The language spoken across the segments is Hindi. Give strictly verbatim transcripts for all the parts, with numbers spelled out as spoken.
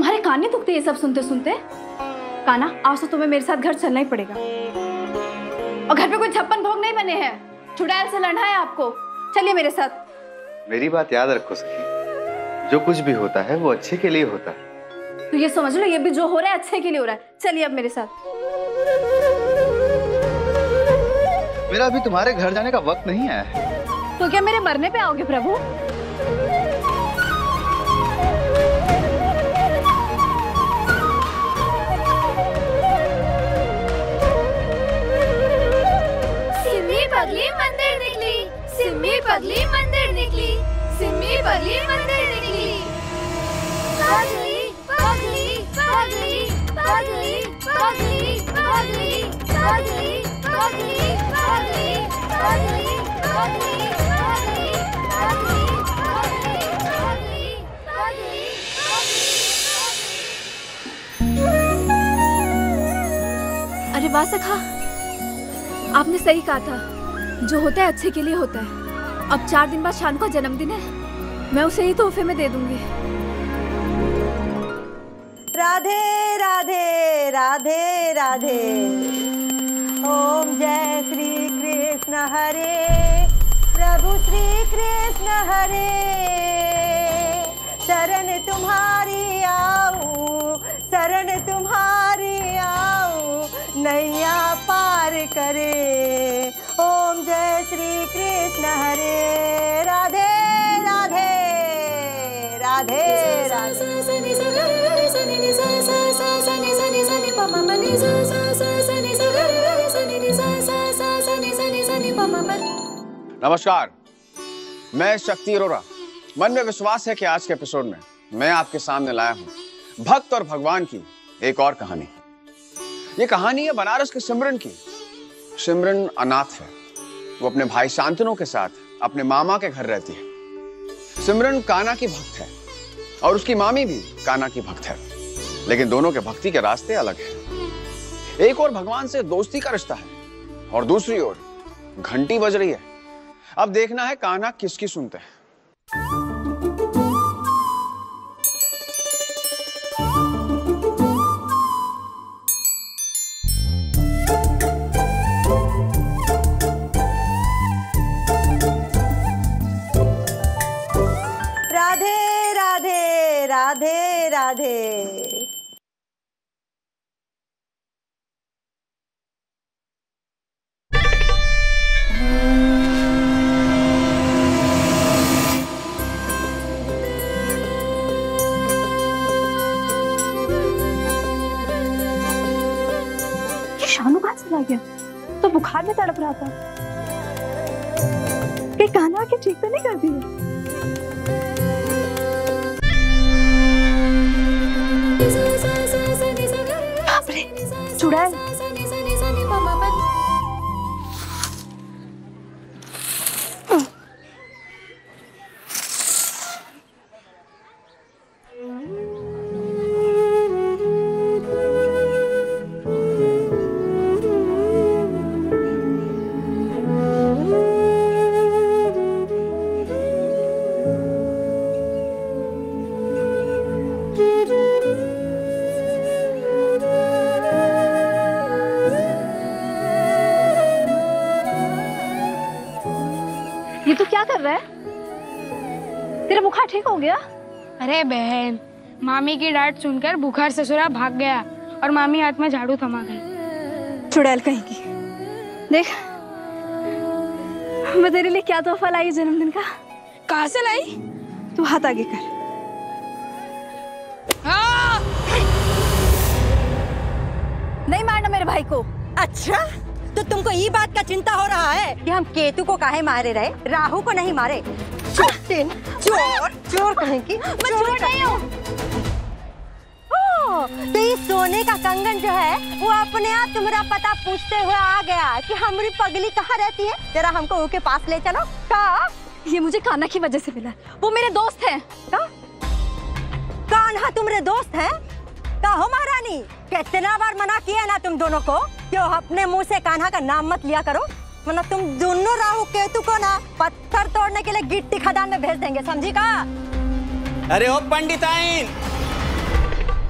तुम्हारे कान नहीं दुखते ये सब सुनते सुनते? कान्हा, आज तो तुम्हें मेरे साथ घर चलना ही पड़ेगा। और घर पे कोई छप्पन भोग नहीं बने हैं, चुड़ैल से लड़ना है आपको। चलिए मेरे साथ। मेरी बात याद रखो सखी, जो कुछ भी होता है वो अच्छे के लिए होता है। तो ये समझ लो, ये भी जो हो रहा है अच्छे के लिए हो रहा है। चलिए अब मेरे साथ। मेरा अभी तुम्हारे घर जाने का वक्त नहीं आया है। तो क्या मेरे मरने पे आओगे प्रभु? सिम्मी पगली मंदिर निकली, सिम्मी पगली मंदिर निकली, सिम्मी पगली मंदिर निकली। पगली पगली पगली पगली पगली पगली पगली पगली पगली पगली पगली अरे वाह सखा, आपने सही कहा था, जो होता है अच्छे के लिए होता है। अब चार दिन बाद शान का जन्मदिन है, मैं उसे ही तोहफे में दे दूंगी। राधे राधे राधे राधे। ओम जय श्री कृष्ण हरे, प्रभु श्री कृष्ण हरे। शरण तुम्हारी आऊं, शरण तुम्हारी आऊं, नैया पार करे। ओम जय श्री कृष्ण हरे। राधे राधे राधे राधे। नमस्कार, मैं शक्ति अरोरा। मन में विश्वास है कि आज के एपिसोड में मैं आपके सामने लाया हूं भक्त और भगवान की एक और कहानी। ये कहानी है बनारस के सिमरन की। सिमरन अनाथ है। वो अपने भाई शांतनु के साथ अपने मामा के घर रहती है। सिमरन कान्हा की भक्त है और उसकी मामी भी कान्हा की भक्त है, लेकिन दोनों के भक्ति के रास्ते अलग हैं। एक और भगवान से दोस्ती का रिश्ता है और दूसरी ओर घंटी बज रही है। अब देखना है कान्हा किसकी सुनते हैं। राधे राधे राधे राधे। शानू कहाँ चला गया? तो बुखार में तड़प रहा था। कि कान्हा के ठीक तो नहीं कर दिए? बाप रे, चुड़ैल। ये तो क्या कर रहा है? तेरा बुखार ठीक हो गया? अरे बहन, मामी की डांट सुनकर बुखार ससुरा भाग गया और मामी हाथ में झाड़ू थमा गई। चुड़ैल कहीं की। देख, मैं तेरे लिए क्या तोहफा लाई जन्मदिन का। कहाँ से लाई? तू हाथ आगे कर। नहीं मारना मेरे भाई को। अच्छा, तो तुमको ये बात का चिंता हो रहा है कि हम केतु को काहे मारे रहे, राहु को नहीं मारे? चोर चोर कहेंगी। मैं चोर नहीं हूँ। तो ये सोने का कंगन जो है वो अपने आप तुम्हारा पता पूछते हुए आ गया कि हमारी पगली कहाँ रहती है। जरा हमको उसके पास ले चलो। का? ये मुझे कान्हा की वजह से मिला। वो मेरे दोस्त हैं। का? कान्हा तुम्हारे दोस्त हैं? का हो महारानी, कितना बार मना किया ना तुम दोनों को कि अपने मुंह से कान्हा का नाम मत लिया करो, वरना तुम दोनों राहु केतु को ना पत्थर तोड़ने के लिए गिट्टी खदान में भेज देंगे, समझी का? अरे ओ पंडिताइन,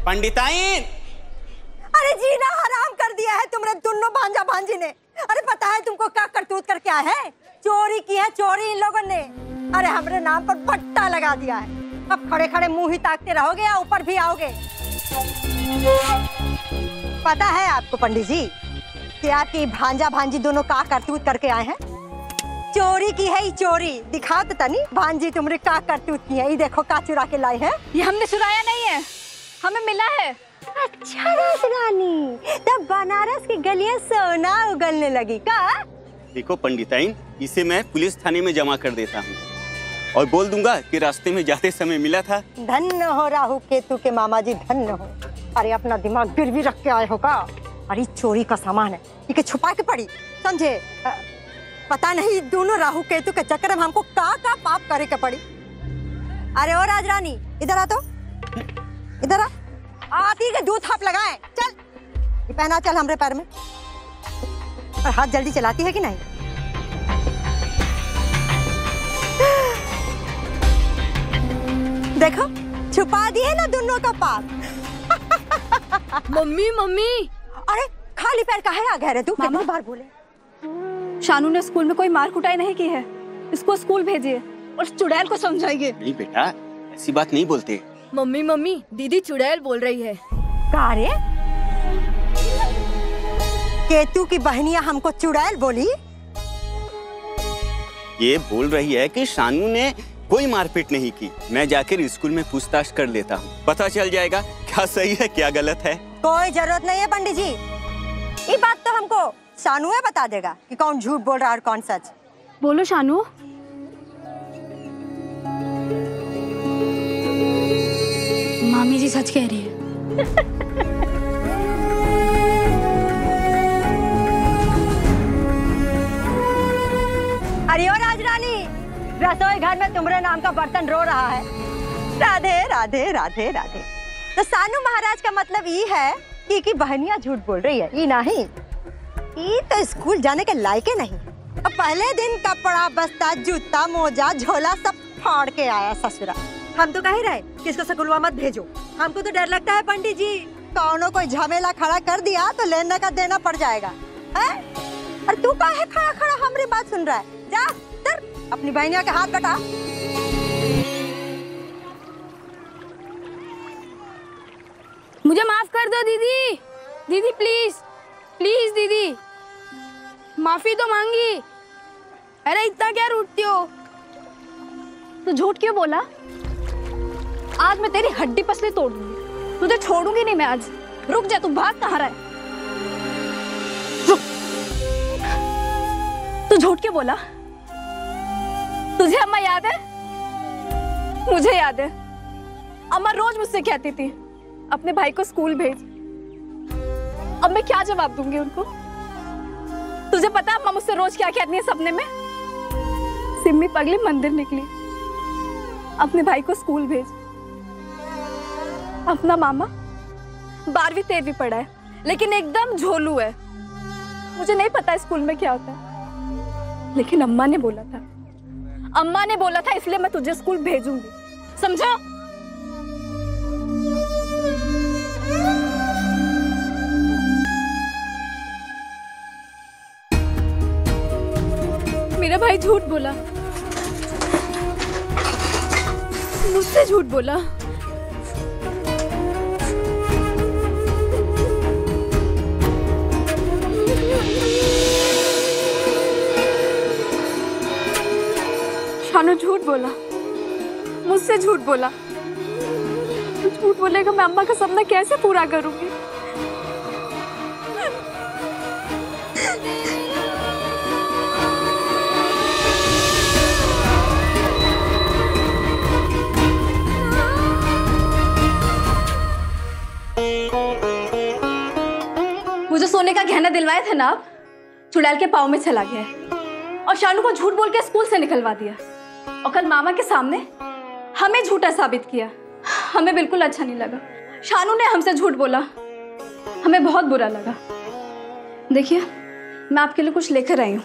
पंडिताइन। अरे जीना हराम कर दिया है तुमने दोनों भांजा भांजी ने। अरे पता है तुमको क्या करतूत करके आए हैं? चोरी की है चोरी इन लोगों ने। अरे हमारे नाम पर पट्टा लगा दिया है। अब खड़े खड़े मुंह ही ताकते रहोगे या ऊपर भी आओगे? पता है आपको पंडित जी कि आपकी भांजा भांजी दोनों का करतूत करके आए हैं? चोरी की है चोरी। दिखाओ तो तनी भांजी तुमने का करतूत की है। ये देखो का चुरा के लाए हैं। ये हमने चुराया नहीं है, हमें मिला है। अच्छा रानी, तब बनारस की गलियां सोना उगलने लगी का? देखो पंडिताइन, इसे मैं पुलिस थाने में जमा कर देता हूँ और बोल दूंगा कि रास्ते में जाते समय मिला था। धन्य हो राहु केतु के मामा जी, धन्य हो। अरे अपना दिमाग गिरवी रख के आए हो का? अरे चोरी का सामान है, इके छुपा के पड़ी, समझे? आ, पता नहीं दोनों राहु केतु के चक्कर में हमको का का पाप करे के पड़ी। अरे ओ राजरानी इधर आ, तो इधर आ। आती के दूध हाथ लगाए। चल ये पहना, चल हमरे पैर में। और हाथ जल्दी चलाती है कि नहीं? देखो छुपा दिए ना दोनों का पाप। Mummy mummy. अरे खाली पैर काहे आ गए रे तू? कितनी बार बोले? शानू ने स्कूल में कोई मार कुटाई नहीं की है, इसको स्कूल भेजिए और चुड़ैल को समझाइए। नहीं बेटा, ऐसी बात नहीं बोलते। मम्मी मम्मी, दीदी चुड़ैल बोल रही है। का रे? केतु की बहनियां हमको चुड़ैल बोली? ये बोल रही है कि शानू ने कोई मारपीट नहीं की। मैं जाकर स्कूल में पूछताछ कर लेता हूँ, पता चल जाएगा क्या सही है क्या गलत है। कोई जरूरत नहीं है पंडित जी, ये बात तो हमको शानू है बता देगा कि कौन झूठ बोल रहा है और कौन सच। बोलो शानू। मामी जी सच कह रही है। अरे ओ राजरानी, रसोई घर में तुम्हारे नाम का बर्तन रो रहा है। राधे राधे राधे राधे। तो सानू महाराज का मतलब ये है कि की बहनियां झूठ बोल रही है, ये नहीं। ये तो स्कूल जाने के लायक ही नहीं। अब पहले दिन कपड़ा बस्ता जूता मोजा झोला सब फाड़ के आया ससुरा। हम तो कह रहे किसको स्कूलवा मत भेजो। हमको तो डर लगता है पंडित जी, कौनो कोई झमेला खड़ा कर दिया तो लेने का देना पड़ जाएगा। है? और तू काहे खड़ा खड़ा हमारी बात सुन रहा है? जा तर अपनी बहनिया के हाथ कटा। मुझे माफ कर दो दीदी, दीदी प्लीज प्लीज दीदी, माफी तो मांगी। अरे इतना क्या रूठती हो? तू झूठ क्यों बोला? आज मैं तेरी हड्डी पसली तोड़ दूंगी, तुझे छोड़ूंगी नहीं मैं आज। रुक जा, तू भाग कहाँ रहा है? तू झूठ क्यों बोला? तुझे अम्मा याद है? मुझे याद है। अम्मा रोज मुझसे कहती थी अपने भाई को स्कूल भेज। अब मैं क्या जवाब दूंगी उनको? तुझे पता अम्मा मुझसे रोज क्या कहती है सपने में? सिम्मी पगली मंदिर निकली, अपने भाई को स्कूल भेज। अपना मामा बारहवीं तेरहवीं पढ़ा है लेकिन एकदम झोलू है। मुझे नहीं पता स्कूल में क्या होता है, लेकिन अम्मा ने बोला था, अम्मा ने बोला था इसलिए मैं तुझे स्कूल भेजूंगी, समझा? मेरा भाई झूठ बोला, मुझसे झूठ बोला। शानू झूठ बोला, मुझसे झूठ बोला। तो झूठ बोलेगा मैं अम्मा का सपना कैसे पूरा करूंगी? मुझे सोने का गहना दिलवाए थे ना आप, चुड़ैल के पाँव में चला गया है और शानू को झूठ बोल के स्कूल से निकलवा दिया और कल मामा के सामने हमें झूठा साबित किया। हमें बिल्कुल अच्छा नहीं लगा। शानू ने हमसे झूठ बोला, हमें बहुत बुरा लगा। देखिए मैं आपके लिए कुछ लेकर आई हूँ।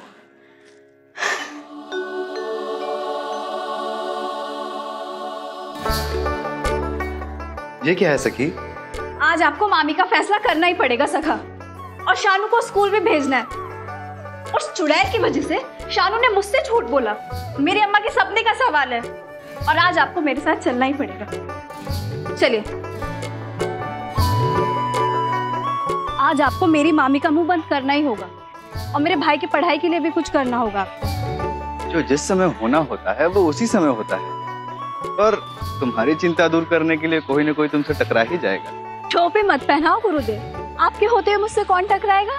ये क्या है सखी? आज आपको मामी का फैसला करना ही पड़ेगा सखा, और शानू को स्कूल भी भेजना है। उस चुड़ैल की वजह से शानू ने मुझसे झूठ बोला, मेरी अम्मा के सपने का सवाल है, और आज आपको मेरे साथ चलना ही पड़ेगा। चलिए, आज आपको मेरी मामी का मुंह बंद करना ही होगा, और मेरे भाई की पढ़ाई के लिए भी कुछ करना होगा आपको। जो जिस समय होना होता है वो उसी समय होता है, और तुम्हारी चिंता दूर करने के लिए कोई ना कोई तुमसे टकरा ही जाएगा। टोपी मत पहनाओ गुरुदेव, आपके होते हुए मुझसे कौन टकराएगा?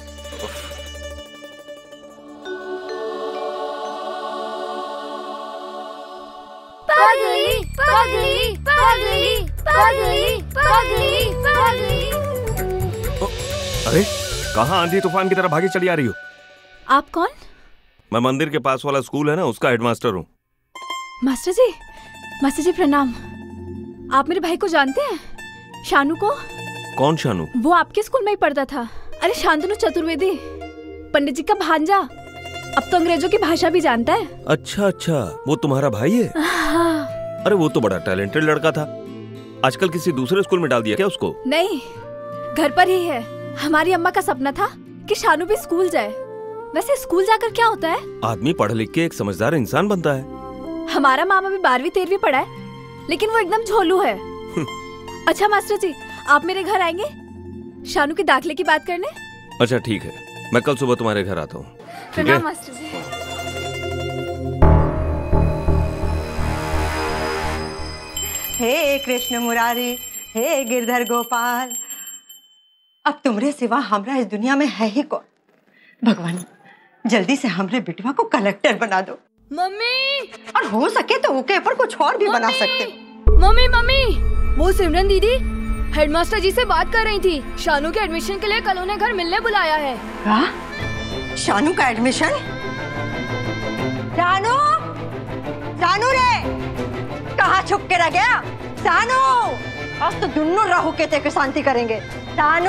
पगली पगली पगली पगली पगली पगली। अरे कहाँ आंधी तूफान की तरह भागी चली आ रही हो? आप कौन? मैं मंदिर के पास वाला स्कूल है ना, उसका हेडमास्टर हूँ। मास्टर जी, मास्टर जी प्रणाम। आप मेरे भाई को जानते हैं? शानू को? कौन शानू? वो आपके स्कूल में ही पढ़ता था। अरे शांतनु चतुर्वेदी, पंडित जी का भांजा, अब तो अंग्रेजों की भाषा भी जानता है। अच्छा अच्छा, वो तुम्हारा भाई है? हाँ। अरे वो तो बड़ा टैलेंटेड लड़का था, आजकल किसी दूसरे स्कूल में डाल दिया क्या उसको? नहीं, घर पर ही है। हमारी अम्मा का सपना था कि शानू भी स्कूल जाए। वैसे स्कूल जाकर क्या होता है? आदमी पढ़ लिख के एक समझदार इंसान बनता है। हमारा मामा भी बारहवीं तेरहवीं पढ़ा है, लेकिन वो एकदम झोलू है। अच्छा मास्टर जी, आप मेरे घर आएंगे शानू के दाखिले की बात करने? अच्छा ठीक है, मैं कल सुबह तुम्हारे घर आता हूँ। ठीक है मास्टर जी। हे कृष्ण मुरारी, हे गिरधर गोपाल, अब तुमरे सिवा हमरा इस दुनिया में है ही कौन? भगवान जल्दी से हमरे बिटवा को कलेक्टर बना दो। मम्मी, और हो सके तो ओके पर कुछ और भी बना सकते। मम्मी मम्मी, वो सिमरन दीदी हेडमास्टर जी से बात कर रही थी। शानू के एडमिशन के लिए कल उन्हें घर मिलने बुलाया है। क्या? शानू का एडमिशन? शानू, शानू रे, कहाँ छुप के रह गया? शानू, आज तो दोनों राहु केते की शांति करेंगे। शानू,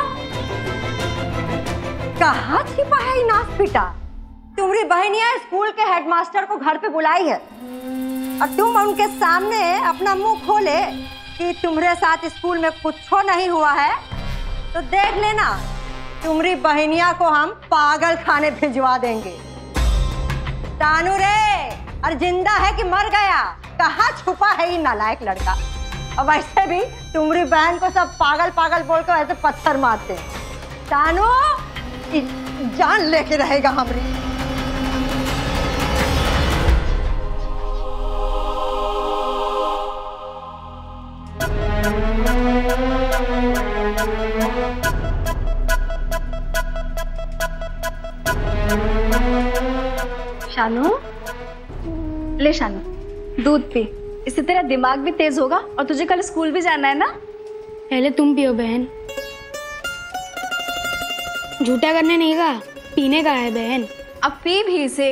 कहाँ छिपा है नास पिटा? तुम्हारी बहनिया स्कूल के हेडमास्टर को घर पे बुलाई है, और तुम उनके सामने अपना मुंह खोले कि तुम्हारे साथ स्कूल में कुछ नहीं हुआ है, तो देख लेना तुम्हारी बहनिया को हम पागल खाने भिजवा देंगे। तानू रे, और जिंदा है कि मर गया? कहाँ छुपा है ये नालायक लड़का? अब ऐसे भी तुम्हारी बहन को सब पागल पागल बोल कर ऐसे पत्थर मारते हैं। तानू जान लेके रहेगा हमारी। शानू, ले शानू, दूध पी, इससे तेरा दिमाग भी तेज होगा, और तुझे कल स्कूल भी जाना है ना। पहले तुम पियो बहन। झूठा करने नहीं का, पीने का है बहन। अब पी भी इसे।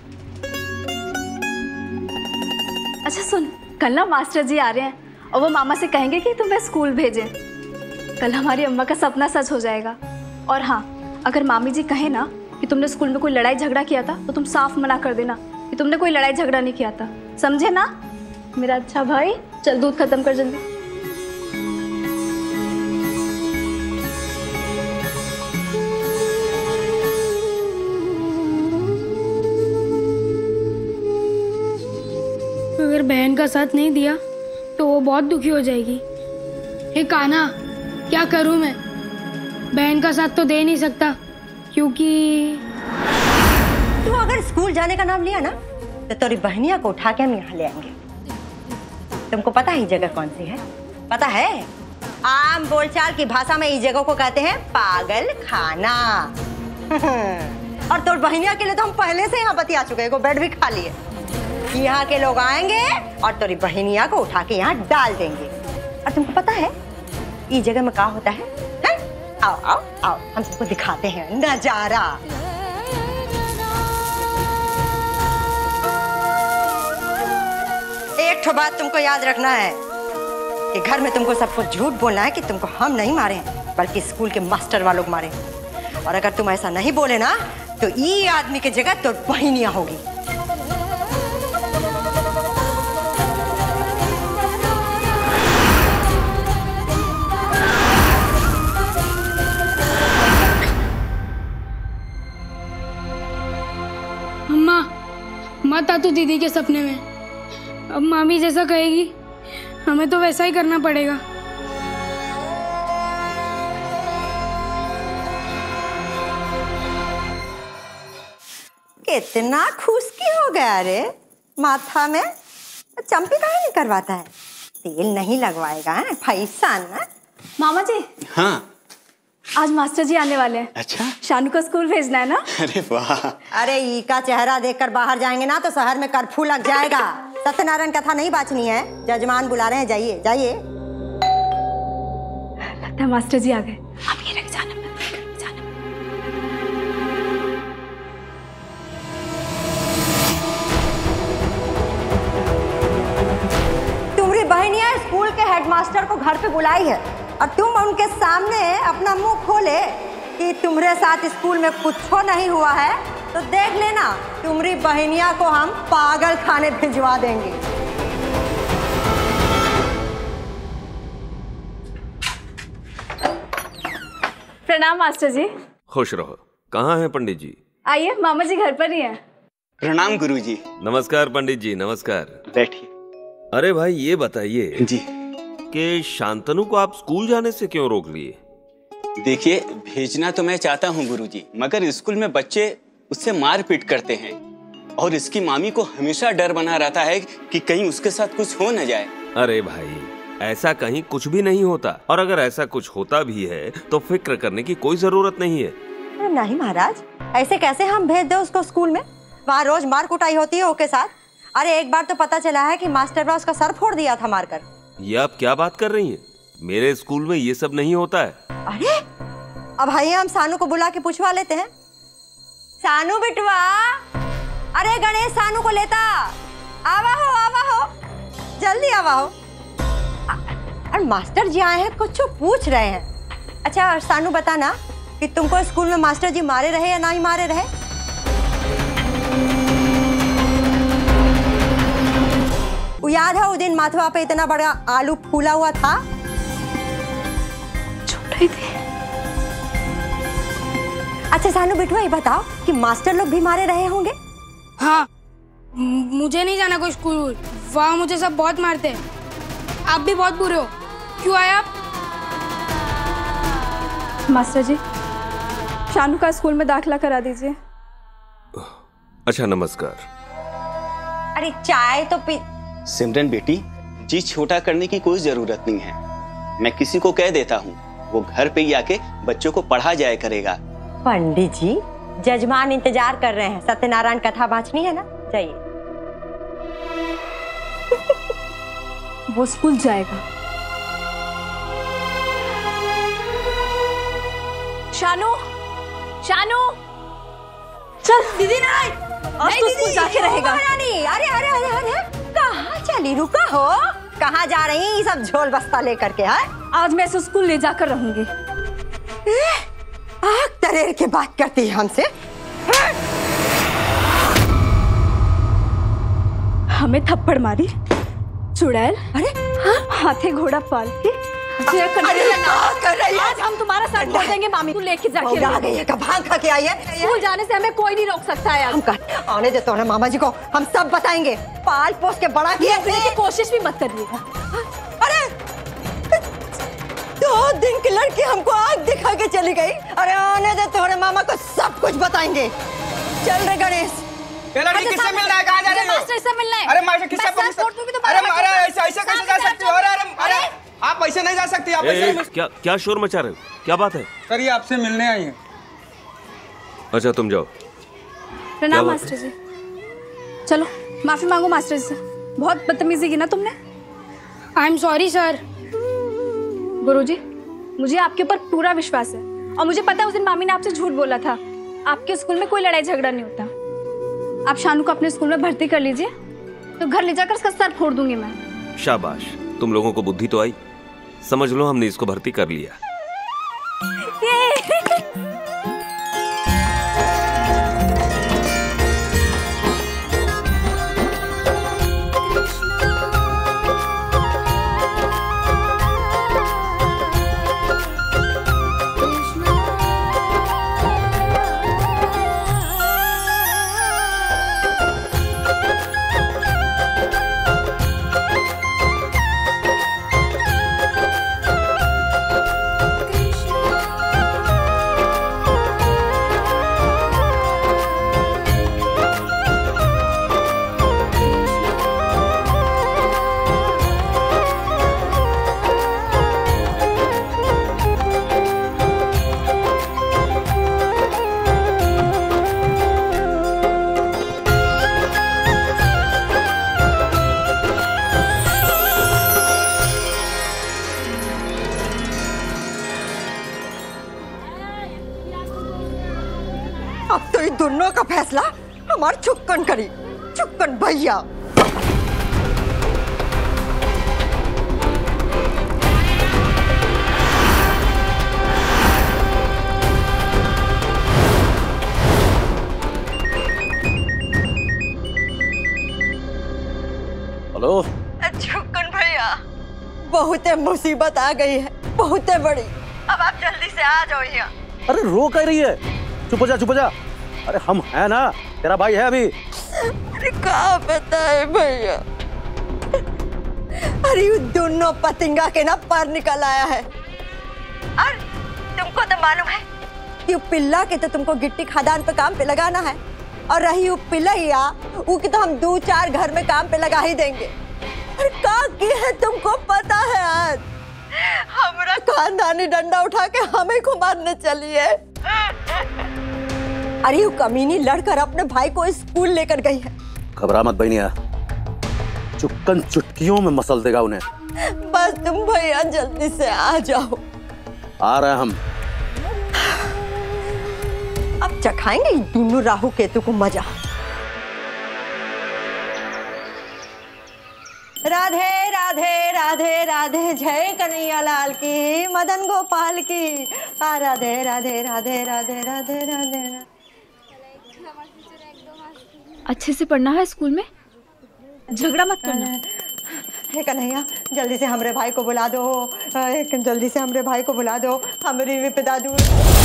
अच्छा सुन, कल ना मास्टर जी आ रहे हैं, और वो मामा से कहेंगे कि तुम्हें स्कूल भेजें। कल हमारी अम्मा का सपना सच हो जाएगा। और हाँ, अगर मामी जी कहे ना कि तुमने स्कूल में कोई लड़ाई झगड़ा किया था, तो तुम साफ मना कर देना कि तुमने कोई लड़ाई झगड़ा नहीं किया था, समझे ना मेरा अच्छा भाई? चल दूध खत्म कर जल्दी। अगर बहन का साथ नहीं दिया तो वो बहुत दुखी हो जाएगी। हे कान्हा, क्या करूं मैं? बहन का साथ तो दे नहीं सकता, क्योंकि तू अगर स्कूल जाने का नाम लिया ना, तो तेरी बहनिया को उठा के हम यहाँ ले आएंगे। तुमको पता है ये जगह कौन सी है? पता है? आम बोलचाल की भाषा में इस जगह को कहते हैं पागल खाना। और तोर बहनिया के लिए तो हम पहले से यहाँ बतिया चुके हैं, बेड भी खा लिए। यहाँ के लोग आएंगे और तेरी बहनिया को उठा के यहाँ डाल देंगे। और तुमको पता है इस जगह में क्या होता है? है? आओ आओ आओ, हम सबको दिखाते हैं नजारा। एक ठो बात तुमको याद रखना है कि घर में तुमको सबको झूठ बोलना है कि तुमको हम नहीं मारे हैं, बल्कि स्कूल के मास्टर वालों को मारे। और अगर तुम ऐसा नहीं बोले ना, तो ये आदमी की जगह तो बहनिया होगी। मत आ तू दीदी के सपने में। अब मामी जैसा कहेगी हमें तो वैसा ही करना पड़ेगा। कितना खुशकी हो गया रे माथा में। चंपी काहे नहीं करवाता है? तेल नहीं लगवाएगा है पैसा ना। मामा जी। हाँ आज मास्टर जी आने वाले हैं। अच्छा, शानू को स्कूल भेजना है ना? अरे वाह। अरे ई का चेहरा देखकर बाहर जाएंगे ना तो शहर में कर्फ्यू लग जाएगा। सत्यनारायण कथा नहीं बाचनी है, जजमान बुला रहे हैं, जाइए जाइए। लगता है मास्टर जी आ गए। अब ये रख जाना जाना। तुम्हारी बहनिया स्कूल के हेडमास्टर को घर पे बुलाई है और तुम उनके सामने अपना मुंह खोले कि तुम्हारे साथ स्कूल में कुछ नहीं हुआ है तो देख लेना तुम्हारी बहनिया को हम पागल खाने भिजवा देंगे। प्रणाम मास्टर जी। खुश रहो। कहाँ हैं पंडित जी? आइए, मामा जी घर पर ही हैं। प्रणाम गुरुजी। नमस्कार पंडित जी, नमस्कार। बैठिए। अरे भाई ये बताइए जी कि शांतनु को आप स्कूल जाने से क्यों रोक लिए? देखिए, भेजना तो मैं चाहता हूँ गुरुजी, मगर स्कूल में बच्चे उससे मार पीट करते हैं और इसकी मामी को हमेशा डर बना रहता है कि कहीं उसके साथ कुछ हो न जाए। अरे भाई, ऐसा कहीं कुछ भी नहीं होता, और अगर ऐसा कुछ होता भी है तो फिक्र करने की कोई जरूरत नहीं है। नहीं महाराज, ऐसे कैसे हम भेज दे उसको स्कूल में? वहाँ रोज मार कुटाई होती है उसके साथ। अरे एक बार तो पता चला है कि मास्टर ने उसका सर फोड़ दिया था मारकर। ये आप क्या बात कर रही हैं? मेरे स्कूल में ये सब नहीं होता है। अरे अब भाई हम सानू को बुला के पूछवा लेते हैं। सानू बिटवा, अरे गणेश सानू को लेता। आवा हो आवा हो, जल्दी आवा हो। और मास्टर जी आए हैं, कुछ पूछ रहे हैं। अच्छा सानू बताना कि तुमको स्कूल में मास्टर जी मारे रहे या नहीं मारे रहे? याद है वो दिन माथवा पे इतना बड़ा आलू फूला हुआ था? छोटा ही थे। अच्छा सानू बिटवा ये बताओ कि मास्टर लोग भी मारे रहे होंगे? हाँ, मुझे नहीं जाना कोई स्कूल, वहाँ मुझे सब बहुत मारते हैं। आप भी बहुत बुरे हो। क्यों आए आप? मास्टर जी, शानू का स्कूल में दाखिला करा दीजिए। अच्छा नमस्कार। अरे चाय तो पी। सिमरन बेटी, जी छोटा करने की कोई जरूरत नहीं है। मैं किसी को कह देता हूँ, वो घर पे ही आके बच्चों को पढ़ा जाया करेगा। पंडित जी, जजमान इंतजार कर रहे हैं, सत्यनारायण कथा बाचनी है ना, जाइए। वो स्कूल जाएगा। शानू, शानू, चल। दीदी नहीं, आज तो स्कूल जाके रहेगा। अरे अरे अरे अरे अरे कहाँ चली? रुका हो, कहाँ जा रही ये सब झोल बस्ता लेकर के? है आज मैं इसे स्कूल ले जाकर रहूंगी। आग तरेर के बात करती है हमसे। हमें थप्पड़ मारी, चुड़ैल। अरे हाँ? हाथी घोड़ा पाल के अरे कर रही है? आज हम तुम्हारा सर फोड़ देंगे मामी। तू लेके जाके आ गई है, का भांग खा के आई है। स्कूल जाने से हमें कोई नहीं रोक सकता है। हम कर, आने देते हो ना मामा जी को, हम सब बताएंगे। पाल पोस के बड़ा किया की कोशिश भी मत करिएगा। अरे दो दिन की लड़की हमको आग दिखा के चली गई। अरे आने दे तोहरे मामा को सब कुछ बताएंगे। चल रे गणेश। ये लड़की किससे मिल रहा है? कहाँ जा रही हो? मास्टर से मिलना है। अरे मास्टर किससे? मैं सर फोड़ दूंगी तो अरे अरे ऐसे ऐसे कैसे जा सकती हो? अरे अरे अरे आप ऐसे नहीं जा सकती। आप ए, ए, ऐसे क्या क्या शोर मचा रहे हो? क्या बात है? सर ये आपसे मिलने आई है। अच्छा तुम जाओ। प्रणाम मास्टर जी। चलो माफी मांगो मास्टर जी से, बहुत बदतमीजी की ना तुमने। I am sorry sir. गुरुजी, मुझे आपके ऊपर पूरा विश्वास है और मुझे पता है उस दिन मामी ने आपसे झूठ बोला था। आपके स्कूल में कोई लड़ाई झगड़ा नहीं होता। आप शानू को अपने स्कूल में भर्ती कर लीजिए, तो घर ले जाकर उसका सर फोड़ दूंगी मैं। शाबाश, तुम लोगों को बुद्धि तो आई। समझ लो हमने इसको भर्ती कर लिया। दोनों का फैसला हमार छुक्कन करी, छुक्कन भैया। हेलो छुक्कन भैया, बहुत मुसीबत आ गई है, बहुत बड़ी। अब आप जल्दी से आ जाओ यहाँ। अरे रो कह रही है? चुप हो जा, चुप हो जा। अरे हम है ना, तेरा भाई है अभी। अरे क्या पता है भैया, अरे ये दोनों पतंगा के ना पर निकल आया है। और तुमको तो मालूम है कि पिल्ला के तो तुमको गिट्टी खदान पे काम पे लगाना है, और रही वो पिल्ला वो की तो हम दो चार घर में काम पे लगा ही देंगे। अरे का की है तुमको पता है, आज हमारा खानदानी डंडा उठा के हमें को मारने चली है। अरे वो कमीनी लड़कर अपने भाई को स्कूल लेकर गई है। घबरा मत बहनिया, चुक्कन चुटकियों में मसल देगा उन्हें। बस तुम भैया जल्दी से आ जाओ। आ रहे हम। अब चखाएंगे दोनों राहु केतु को मजा। राधे राधे राधे राधे, जय कन्हैया लाल की, मदन गोपाल की। आ राधे राधे राधे राधे राधे राधे। अच्छे से पढ़ना है स्कूल में, झगड़ा मत करना। हे कन्हैया, जल्दी से हमरे भाई को बुला दो, एक जल्दी से हमरे भाई को बुला दो, हमारी विपदा दूर।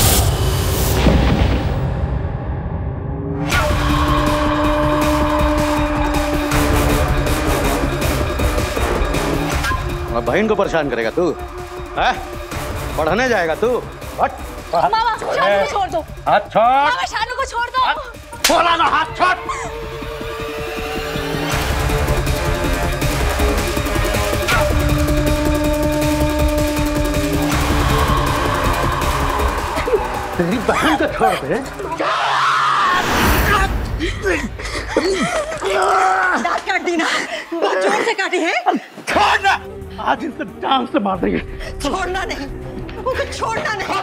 बहन को परेशान करेगा तू? है? पढ़ने जाएगा तू? हट। मामा, शानू को छोड़ दो। हाथ छोड़। मामा, शानू को छोड़ दो। बोला ना, हाथ छोड़। तेरी बहन को छोड़ दे। दांत काट दी ना, बहुत जोर से काटी है। छोड़ना, आज इसको जान से मार देंगे। छोड़ना नहीं, उनको छोड़ना नहीं।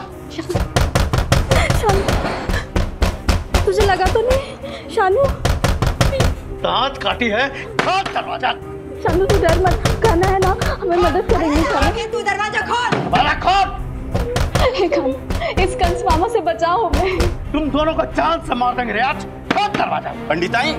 शानू, तुझे लगा तो नहीं? शानू, दांत काटी है, खोल दरवाजा। शानू तू डर मत, कहना है ना हमें मदद करेंगे। शानू तू दरवाजा खोल। हमारा खोल। इस कंस मामा से बचाओ हमें। तुम दोनों को जान से मार देंगे। आज खोल दरवाजा। पंडिताई।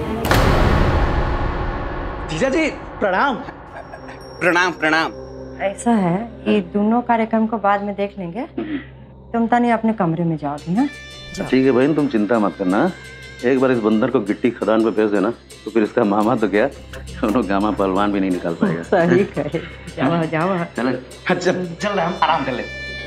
जीजा जी प्रणाम। प्रणाम प्रणाम। ऐसा है कि दोनों कार्यक्रम को बाद में देख लेंगे, तुम तनी अपने कमरे में जाओगी ना। ठीक है बहन, तुम चिंता मत करना। एक बार इस बंदर को गिट्टी खदान पे भेज देना, तो फिर इसका मामा तो क्या, दोनों गामा पहलवान भी नहीं निकाल पाएगा। सही कहे। जाओ जाओ। चल चल चल, हम आराम कर ले।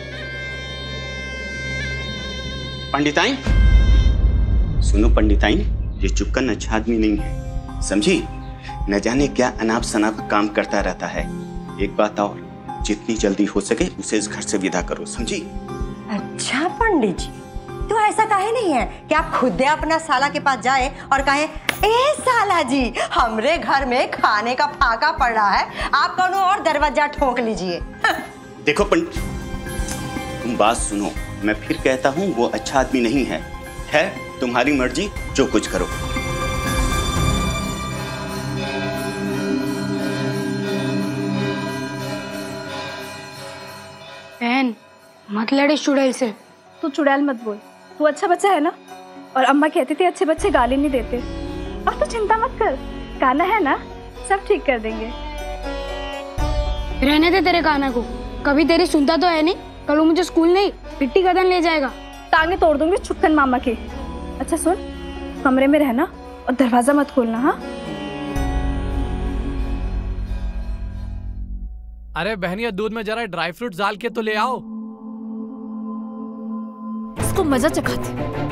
पंडिताई सुनो, पंडिताई ये चुक्कन अच्छा आदमी नहीं है, समझी? न जाने क्या अनाप शनाप काम करता रहता है। एक बात और, जितनी जल्दी हो सके उसे इस घर से विदा करो, समझी? अच्छा पंडित जी, तो ऐसा काहे नहीं है कि आप खुद अपना साला के पास जाए और कहे, ए साला जी हमरे घर में खाने का फाका पड़ रहा है, आप कौन और दरवाजा ठोक लीजिए। देखो पंडित, तुम बात सुनो, मैं फिर कहता हूँ वो अच्छा आदमी नहीं है। है तुम्हारी मर्जी, जो कुछ करो। बहन मत लड़े चुड़ैल से। तू चुड़ैल मत बोल, तू अच्छा बच्चा है ना। और अम्मा कहती थी अच्छे बच्चे गाली नहीं देते। और तू चिंता मत कर, कान्हा है ना, सब ठीक कर देंगे। रहने दे तेरे कान्हा को, कभी तेरी सुनता तो है नहीं। कल वो मुझे स्कूल नहीं गिट्टी खदान ले जाएगा। टांगे तोड़ दूंगी छुक्कन मामा की। अच्छा सुन, कमरे में रहना और दरवाजा मत खोलना। हाँ अरे बहनिया, दूध में जरा ड्राई फ्रूट डाल के तो ले आओ। इसको मजा चखाते।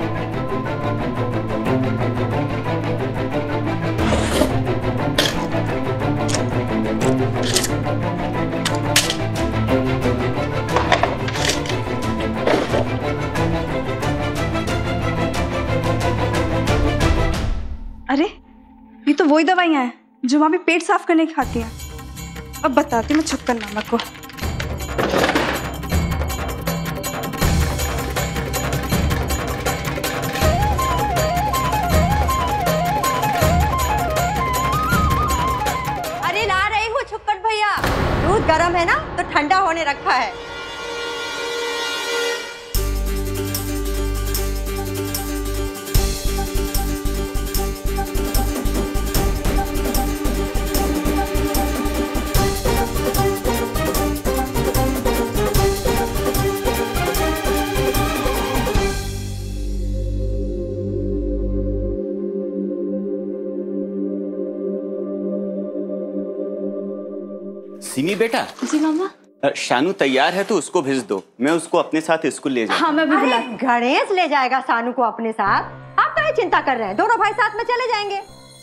अरे ये तो वही दवाइयां हैं जो वहां पे पेट साफ करने की खाती हैं। अब बताती मैं छुक्कन मामा को। दूध गर्म है ना तो ठंडा होने रखा है। सिमी बेटा। जी मामा। शानू तैयार है तो उसको भेज दो, मैं उसको अपने साथ स्कूल ले जाऊंगा। हाँ मैं भी बुला। गणेश ले जाएगा शानू को अपने साथ, आप क्या चिंता कर रहे हैं, दोनों भाई साथ में चले जाएंगे।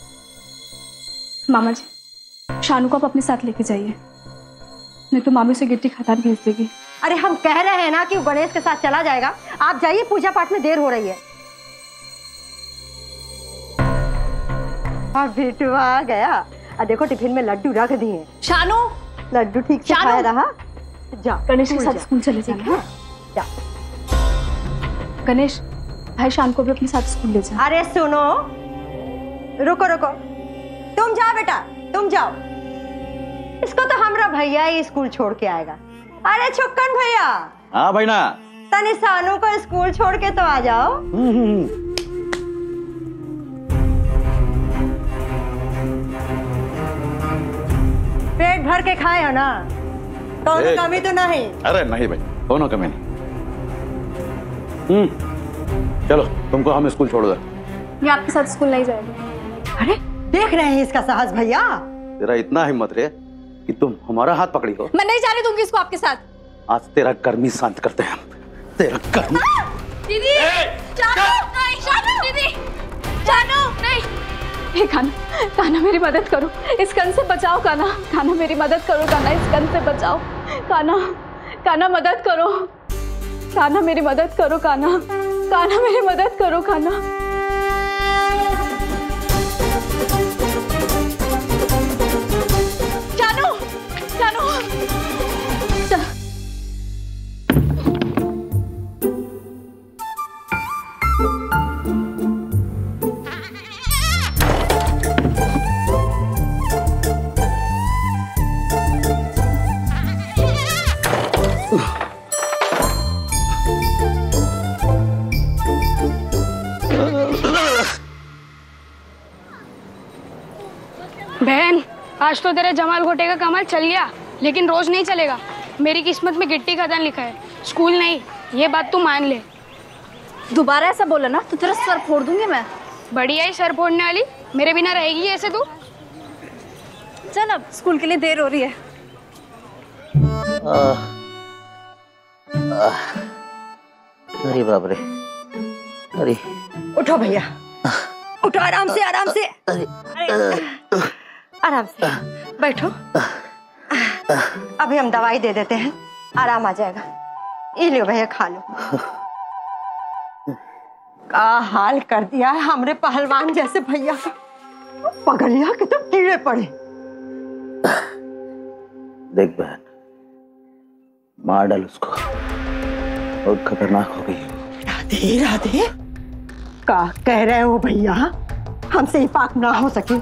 मामा जी, शानू को आप अपने साथ लेके जाइए, नहीं तो मामी से गिट्टी खदान भेज देगी। अरे हम कह रहे हैं ना कि वो गणेश के साथ चला जाएगा, आप जाइए, पूजा पाठ में देर हो रही है। हाँ बेटू आ गया, आ देखो टिफिन में लड्डू रख दिए। शानू, लड्डू ठीक से खाया रहा। जा गणेश के साथ स्कूल चले जाना। जा गणेश, भाई शान को भी अपने साथ स्कूल ले जा। अरे सुनो, रुको रुको, तुम जाओ बेटा, तुम जाओ, इसको तो हमारा भैया ही स्कूल छोड़ के आएगा। अरे छुक्कन भैया। हाँ भाई ना। तनी शानू को स्कूल छोड़ के तो आ जाओ। पेट भर के खाए हो ना, कोनो कमी तो नहीं? अरे नहीं भाई, कोनो कमी नहीं। हम्म, चलो तुमको हम स्कूल छोड़ दे। ये आपके साथ स्कूल नहीं जाएगा। अरे देख रहे हैं इसका साहस भैया। तेरा इतना हिम्मत रे कि तुम हमारा हाथ पकड़ी हो। मैं नहीं जाने दूंगी इसको आपके साथ। आज तेरा गर्मी शांत करते हैं हम, तेरा गर्मी। दीदी, शानू नहीं, शानू दीदी, शानू नहीं। हे कान्हा, कान्हा मेरी मदद करो, इस गन से बचाओ कान्हा, कान्हा मेरी मदद करो कान्हा, इस गन से बचाओ कान्हा, कान्हा मदद करो, कान्हा मेरी मदद करो कान्हा, कान्हा मेरी मदद करो कान्हा। शानू, शानू, चल। बहन, आज तो तेरे जमाल घोटे का कमाल चल गया, लेकिन रोज नहीं चलेगा। मेरी किस्मत में गिट्टी खदान लिखा है, स्कूल नहीं। ये बात तू मान ले। दोबारा ऐसा बोला ना तो तेरा सर फोड़ दूंगी मैं। बढ़िया ही सर फोड़ने वाली, मेरे बिना रहेगी ऐसे तू? चल अब स्कूल के लिए देर हो रही है। आ, आ, अरे बाप रे, अरे उठो भैया, उठो, आराम से आराम से, अरे, आराम से बैठो। अभी हम दवाई दे देते हैं, आराम आ जाएगा। ये लो भैया, खा लो। का हाल कर दिया है हमरे पहलवान जैसे भैया का, पगलिया के तो कीड़े पड़े। देख बहन, मार डाल उसको, बहुत खतरनाक हो गई। राधे राधे, का कह रहे हो भैया, हमसे ही पाक ना हो सके।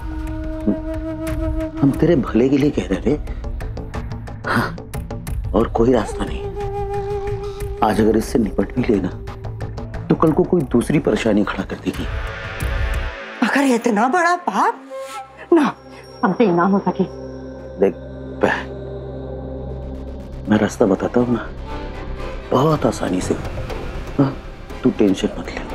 हम तेरे भले के लिए कह रहे थे, हाँ, और कोई रास्ता नहीं। आज अगर इससे निपट भी लेना तो कल को कोई दूसरी परेशानी खड़ा कर देगी। अगर इतना बड़ा पाप ना, हमसे ही ना हो सके। देख बहन, मैं रास्ता बताता हूँ ना, बहुत आसानी से। हाँ, तू टेंशन मत ले।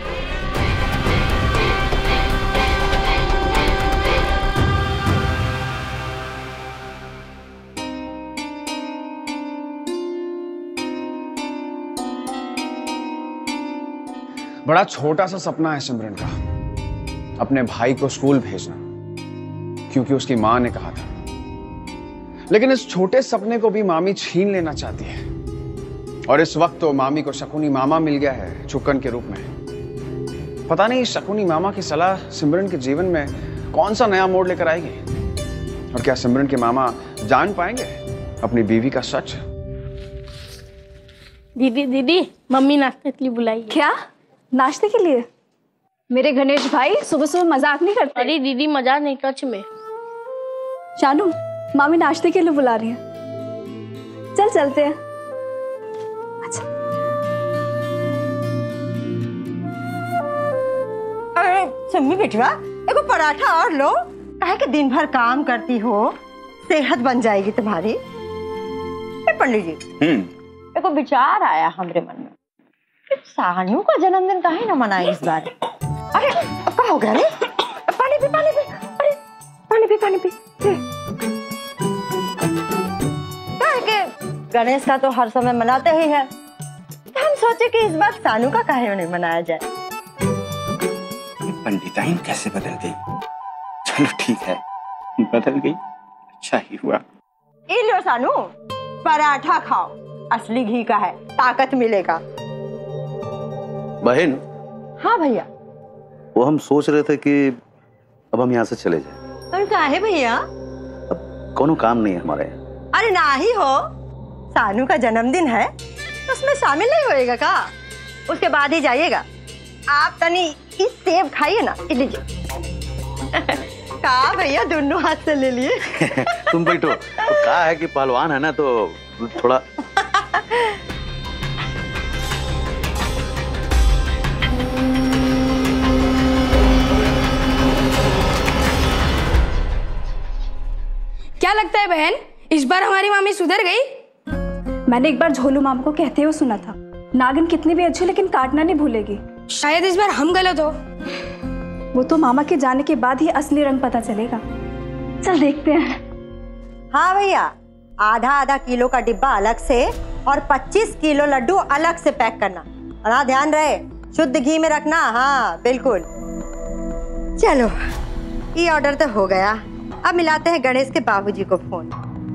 बड़ा छोटा सा सपना है सिमरन का, अपने भाई को स्कूल भेजना, क्योंकि उसकी मां ने कहा था। लेकिन इस छोटे सपने को भी मामी छीन लेना चाहती है, और इस वक्त तो मामी को शकुनी मामा मिल गया है छुक्कन के रूप में। पता नहीं शकुनी मामा की सलाह सिमरन के जीवन में कौन सा नया मोड़ लेकर आएगी, और क्या सिमरन के मामा जान पाएंगे अपनी बीवी का सच? दीदी दीदी, मम्मी नाश्ते के लिए बुलाई। क्या नाश्ते के लिए? मेरे गणेश भाई सुबह सुबह मजाक नहीं करते। अरे दीदी, मजाक नहीं, सच में। शानू, मामी नाश्ते के लिए बुला रही है। चल चलते हैं। अच्छा अरे सम्मी बेटवा, एगो पराठा और लो। काहे कि दिन भर काम करती हो, सेहत बन जाएगी तुम्हारी। ए पंडित जी, हम्म एगो विचार आया हमरे मन में कि सानू का जन्मदिन काहे न मनाए इस बार। अरे अब क्या हो गया रे? पानी पी पानी पी, अरे पानी पी पानी पी। काहे कि गणेश का तो हर समय मनाते ही है, तो हम सोचे कि इस बार सानू का काहे नहीं मनाया जाए। पंडिताइन कैसे बदल गई? चलो ठीक है, बदल गई, अच्छा ही हुआ। ये लो सानू, पराठा खाओ, असली घी का है, ताकत मिलेगा। बहन। हाँ भैया। वो हम सोच रहे थे कि अब हम यहाँ से चले जाएं। पर क्या है भैया? अब कोनो काम नहीं है हमारे यहाँ। अरे ना ही हो, सानू का जन्मदिन है, उसमें शामिल नहीं होएगा का? उसके बाद ही जाइएगा। आप तनी इस सेब खाइए ना, लीजिए। कहा भैया, दोनों हाथ से ले लिए। तुम बैठो। तो कहा है कि पहलवान है ना, तो थोड़ा क्या लगता है बहन, इस बार हमारी मामी सुधर गई? मैंने एक बार झोलू माम को कहते हुए सुना था, नागिन कितनी भी अच्छी लेकिन काटना नहीं भूलेगी। शायद इस बार हम गलत हो। वो तो मामा के जाने के बाद ही असली रंग पता चलेगा। चल देखते हैं। हाँ भैया, आधा आधा किलो का डिब्बा अलग से और पच्चीस किलो लड्डू अलग से पैक करना, और हाँ ध्यान रहे शुद्ध घी में रखना। हाँ बिल्कुल। चलो ये ऑर्डर तो हो गया, अब मिलाते हैं गणेश के बाबूजी को फोन।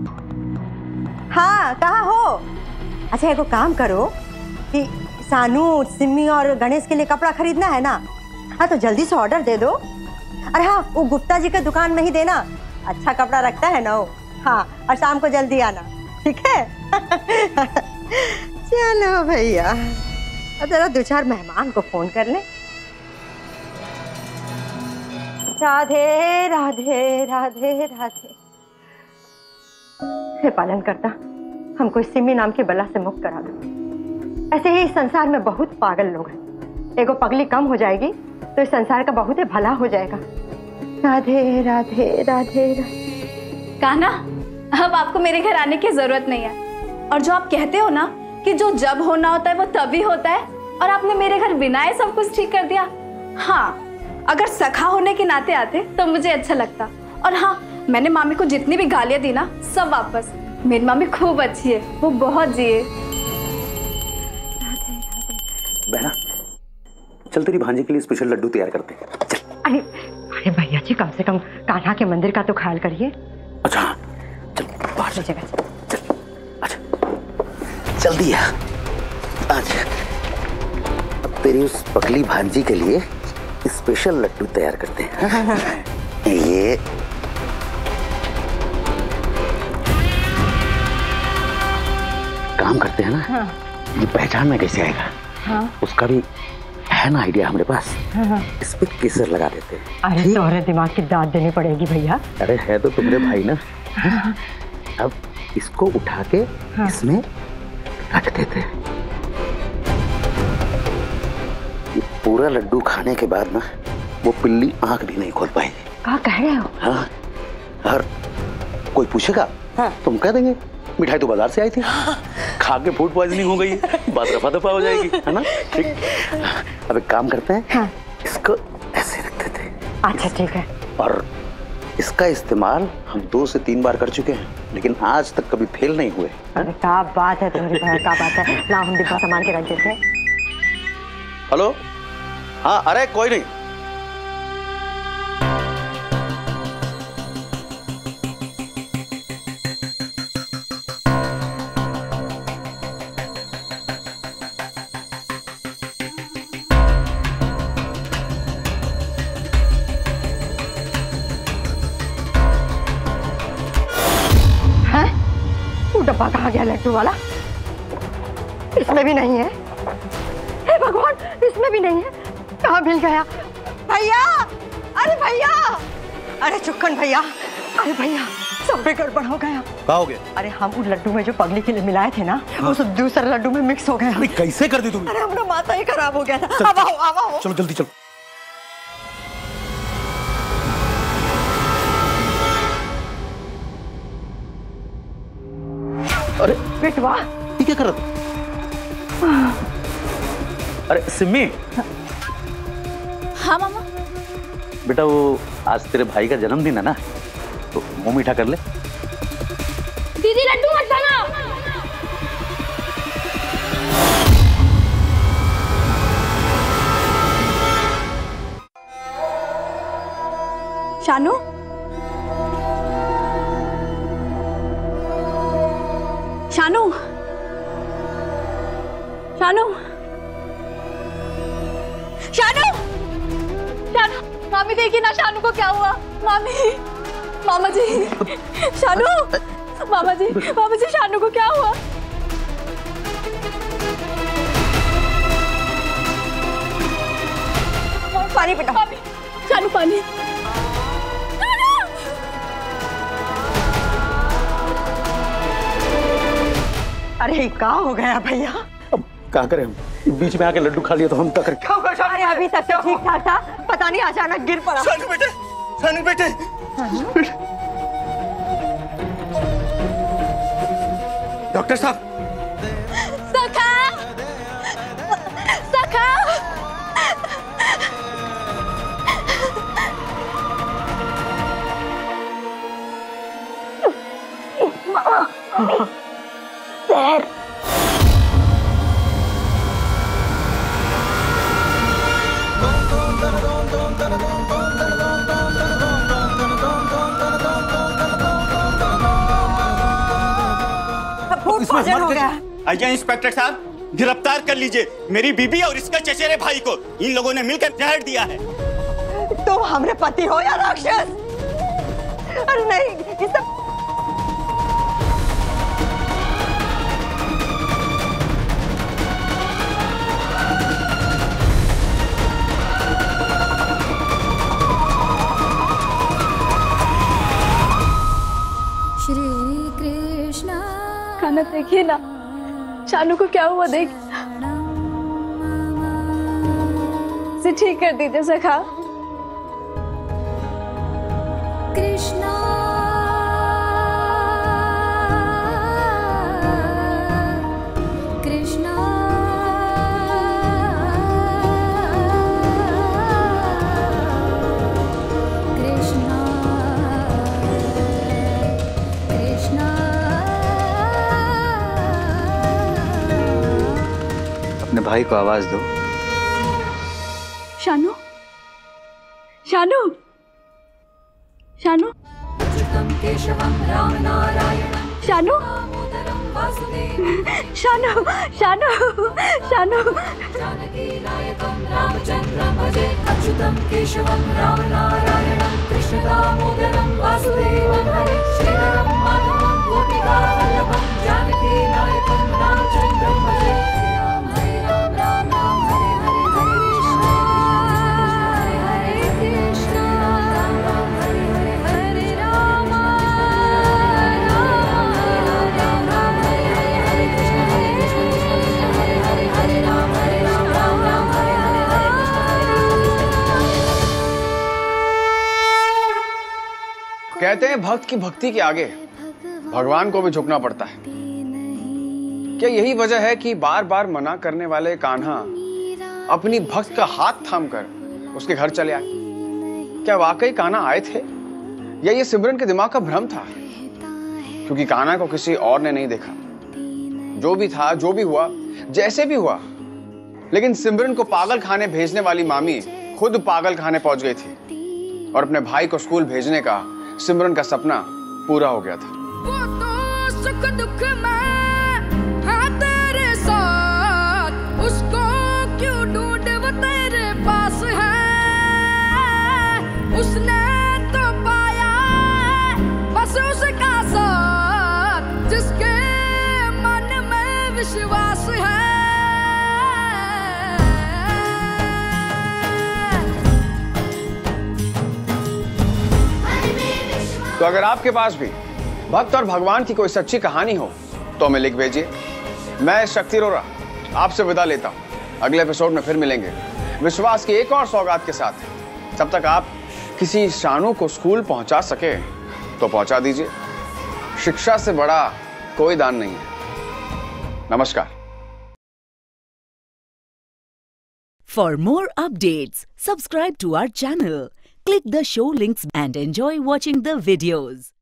हाँ कहाँ हो? अच्छा एगो काम करो कि सानू, सिम्मी और गणेश के लिए कपड़ा खरीदना है ना, हाँ तो जल्दी से ऑर्डर दे दो। अरे हाँ, वो गुप्ता जी के दुकान में ही देना, अच्छा कपड़ा रखता है ना वो। हाँ, और शाम को जल्दी आना, ठीक है? चलो भैया, अब जरा दो चार मेहमान को फोन कर ले। राधे राधे राधे राधे। हे पालन करता, हमको इस सिम्मी नाम के बला से मुक्त करा दो। ऐसे ही इस संसार में बहुत पागल लोग हैं, एगो पगली कम हो जाएगी तो इस संसार का बहुत ही भला हो जाएगा। राधे राधे राधे राधे। कान्हा, अब आपको मेरे घर आने की जरूरत नहीं है, और जो आप कहते हो ना कि जो जब होना होता है वो तभी होता है, और आपने मेरे घर बिना ही सब कुछ ठीक कर दिया। हाँ, अगर सखा होने के नाते आते तो मुझे अच्छा लगता। और हाँ, मैंने मामी को जितनी भी गालियां दी ना, सब वापस। मेरी मामी खूब अच्छी है, वो बहुत जिए। बहना, चल तेरी भांजी के लिए स्पेशल लड्डू तैयार करते हैं। चल। अरे अरे भैया जी, कम से कम कान्हा के मंदिर का तो ख्याल करिए। अच्छा चल बाहर चल। जगह चल। अच्छा जल्दी आ। अच्छा, अब तेरी उस पगली भांजी के लिए स्पेशल लड्डू तैयार करते हैं। ये काम करते हैं ना। हाँ। ये पहचान में कैसे आएगा? हाँ। उसका भी है ना आइडिया हमारे पास। हाँ। इस पे केसर लगा देते हैं। अरे तुम्हारे दिमाग की दाद देनी पड़ेगी भैया। अरे है तो तुम्हारे भाई ना। हाँ। अब इसको उठा के हाँ। इसमें रख देते हैं। ये पूरा लड्डू खाने के बाद ना वो पिल्ली आंख भी नहीं खोल पाएगी। क्या कह रहे हो? हाँ, और कोई पूछेगा हाँ। तुम कह देंगे मिठाई तो बाजार से आई थी, खा के फूड पॉइजनिंग हो गई, बात रफा दफा हो जाएगी, है ना? ठीक। अब एक काम करते हैं हाँ। इसको ऐसे रख देते हैं। अच्छा ठीक है। और इसका इस्तेमाल हम दो से तीन बार कर चुके हैं, लेकिन आज तक कभी फेल नहीं हुए। अरे क्या बात है तुम्हारी भाई, क्या बात है। ना हम डिब्बा सामान के रख देते हैं। हेलो, हाँ अरे कोई नहीं। डब्बा कहाँ गया लड्डू वाला? इसमें भी नहीं है। हे भगवान, इसमें भी नहीं है। कहाँ मिल गया? भैया, अरे भैया, अरे चुक्कन भैया, अरे भैया सब पे गड़बड़ हो गया। क्या हो गया? अरे हम उन लड्डू में जो पगली के लिए मिलाए थे ना, वो सब दूसरे लड्डू में मिक्स हो गया। अरे कैसे कर दी तुमने? अरे हमारा माथा ही खराब हो गया था। अब आओ, अब आओ। चलो जल्दी चलो। अरे बेटवा, ये क्या कर रहा था? अरे सिम्मी। हाँ मामा। बेटा वो आज तेरे भाई का जन्मदिन है ना, तो मुंह मीठा कर ले। दीदी लड्डू मत खाना। शानू, शानू, शानू, शानू, शानू, मामी देखिए ना शानू को क्या हुआ। मामी, मामा जी, शानू, मामा जी, मामा जी शानू को क्या हुआ? पानी बेटा। मामी, शानू पानी। अरे क्या हो गया भैया? अब क्या करें हम? बीच में आके लड्डू खा लिया तो हम क्या करें? अरे अभी तक तो ठीक ठाक था, पता नहीं अचानक गिर पड़ा। शानू बेटे, शानू बेटे। डॉक्टर साहब। सखा, सखा। सर हो गया। आइए इंस्पेक्टर साहब, गिरफ्तार कर लीजिए मेरी बीबी और इसका चचेरे भाई को। इन लोगों ने मिलकर जहर दिया है। तुम हमरे पति हो या राक्षस? अरे नहीं, ये सब श्री कृष्णा। खाना देखिए ना, शानू को क्या हुआ देख। इसे ठीक कर दीजिए सखा। कृष्णा कृष्णा कृष्णा कृष्णा। अपने भाई को आवाज दो। शानू, शानू, शानू, शानू, शानू, शानू, शानू। कहते हैं भक्त की भक्ति के आगे भगवान को भी झुकना पड़ता है। क्या यही वजह है कि बार बार मना करने वाले कान्हा अपनी भक्त का हाथ थामकर उसके घर चले आए? क्या वाकई कान्हा आए थे या ये सिमरन के दिमाग का भ्रम था? क्योंकि कान्हा को किसी और ने नहीं देखा। जो भी था, जो भी हुआ, जैसे भी हुआ, लेकिन सिमरन को पागल खाने भेजने वाली मामी खुद पागल खाने पहुंच गई थी और अपने भाई को स्कूल भेजने का सिमरन का सपना पूरा हो गया था। वो तो सुख दुख में है तेरे साथ, उसको क्यों ढूंढ वो तेरे पास है। उसने तो पाया बस उसका साथ, जिसके मन में विश्वास है। तो अगर आपके पास भी भक्त और भगवान की कोई सच्ची कहानी हो तो हमें लिख भेजिए। मैं शक्ति अरोरा आपसे विदा लेता हूं। अगले एपिसोड में फिर मिलेंगे विश्वास की एक और सौगात के साथ। तब तक आप किसी शानू को स्कूल पहुंचा सके तो पहुंचा दीजिए। शिक्षा से बड़ा कोई दान नहीं है। नमस्कार। For more updates, subscribe to our channel, click the show links and enjoy watching the videos.